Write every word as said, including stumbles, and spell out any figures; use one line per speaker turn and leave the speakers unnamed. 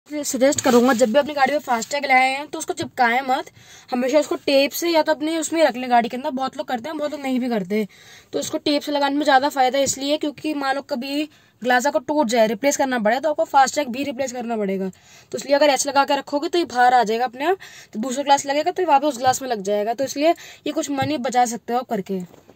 Suggest करूंगा जब भी अपनी गाड़ी में फास्टैग लगाए हैं तो उसको चिपकाएं मत, हमेशा उसको टेप से या तो अपने उसमें रख लें गाड़ी के अंदर। बहुत लोग करते हैं, बहुत लोग नहीं भी करते। तो उसको टेप से लगाने में ज़्यादा फायदा है, इसलिए क्योंकि मान लो कभी ग्लास को टूट जाए, रिप्लेस करना पड़े, तो आपको फास्टैग भी रिप्लेस करना पड़ेगा। तो इसलिए अगर एच लगा के रखोगे तो ये बाहर आ जाएगा अपने आप, तो दूसरा ग्लास लगेगा तो वापस उस ग्लास में लग जाएगा। तो इसलिए ये कुछ मनी बचा सकते हो आप करके।